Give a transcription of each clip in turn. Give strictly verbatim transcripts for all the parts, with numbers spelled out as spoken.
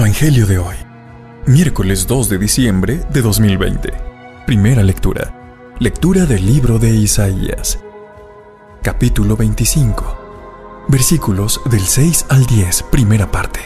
Evangelio de hoy, miércoles dos de diciembre de dos mil veinte. Primera lectura. Lectura del libro de Isaías. Capítulo veinticinco. Versículos del seis al diez, primera parte.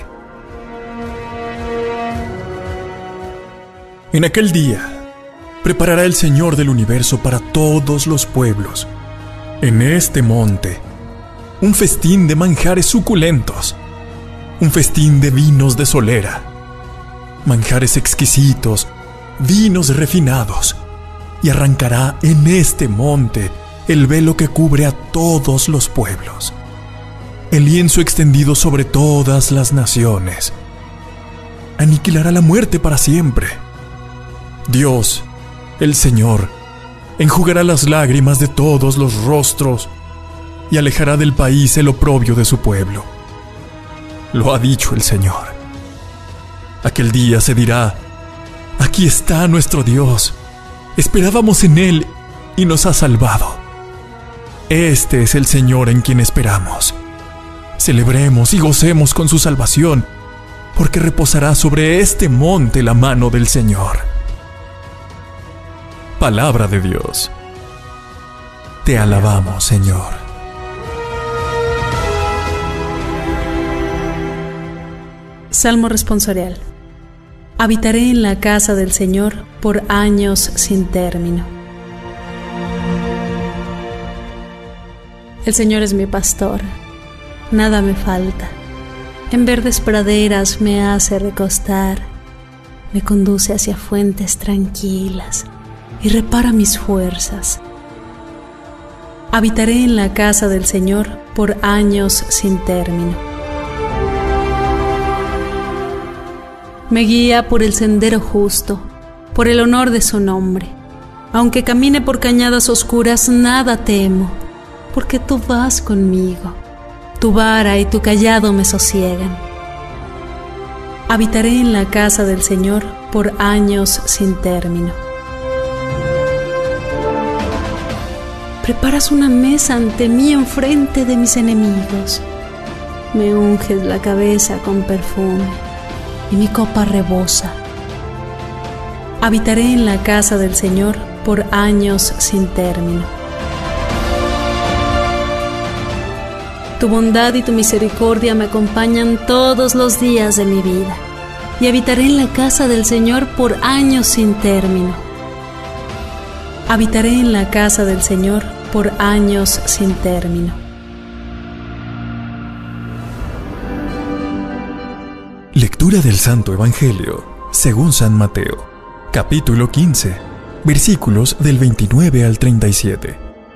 En aquel día, preparará el Señor del universo para todos los pueblos, en este monte, un festín de manjares suculentos, un festín de vinos de solera, manjares exquisitos, vinos refinados, y arrancará en este monte el velo que cubre a todos los pueblos, el lienzo extendido sobre todas las naciones. Aniquilará la muerte para siempre. Dios, el Señor, enjugará las lágrimas de todos los rostros y alejará del país el oprobio de su pueblo. Lo ha dicho el Señor. Aquel día se dirá: aquí está nuestro Dios. Esperábamos en Él y nos ha salvado. Este es el Señor en quien esperamos. Celebremos y gocemos con su salvación, porque reposará sobre este monte la mano del Señor. Palabra de Dios. Te alabamos, Señor. Salmo responsorial. Habitaré en la casa del Señor por años sin término. El Señor es mi pastor, nada me falta. En verdes praderas me hace recostar, me conduce hacia fuentes tranquilas y repara mis fuerzas. Habitaré en la casa del Señor por años sin término. Me guía por el sendero justo, por el honor de su nombre. Aunque camine por cañadas oscuras, nada temo, porque tú vas conmigo. Tu vara y tu cayado me sosiegan. Habitaré en la casa del Señor por años sin término. Preparas una mesa ante mí enfrente de mis enemigos. Me unges la cabeza con perfume y mi copa rebosa. Habitaré en la casa del Señor por años sin término. Tu bondad y tu misericordia me acompañan todos los días de mi vida, y habitaré en la casa del Señor por años sin término. Habitaré en la casa del Señor por años sin término. Lectura del Santo Evangelio según San Mateo, capítulo quince, versículos del veintinueve al treinta y siete.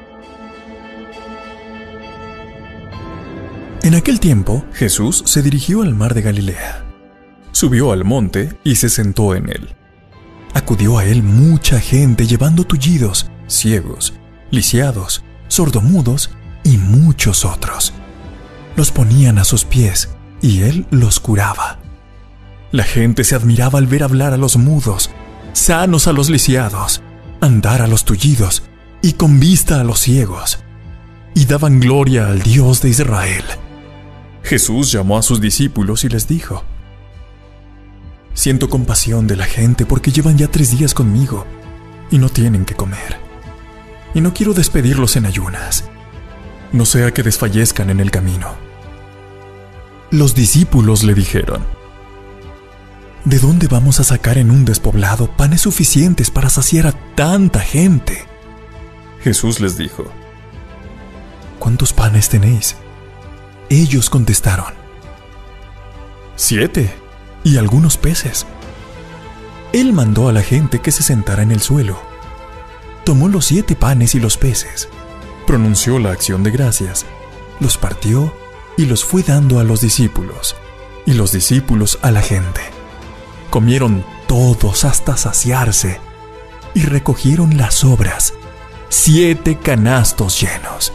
En aquel tiempo, Jesús se dirigió al mar de Galilea. Subió al monte y se sentó en él. Acudió a él mucha gente llevando tullidos, ciegos, lisiados, sordomudos y muchos otros. Los ponían a sus pies y él los curaba. La gente se admiraba al ver hablar a los mudos, sanos a los lisiados, andar a los tullidos y con vista a los ciegos, y daban gloria al Dios de Israel. Jesús llamó a sus discípulos y les dijo: siento compasión de la gente porque llevan ya tres días conmigo y no tienen que comer, y no quiero despedirlos en ayunas, no sea que desfallezcan en el camino. Los discípulos le dijeron: ¿de dónde vamos a sacar en un despoblado panes suficientes para saciar a tanta gente? Jesús les dijo: ¿cuántos panes tenéis? Ellos contestaron: siete, y algunos peces. Él mandó a la gente que se sentara en el suelo. Tomó los siete panes y los peces, pronunció la acción de gracias, los partió y los fue dando a los discípulos, y los discípulos a la gente. Comieron todos hasta saciarse, y recogieron las sobras, siete canastos llenos.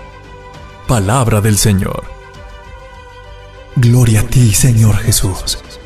Palabra del Señor. Gloria a ti, Señor Jesús.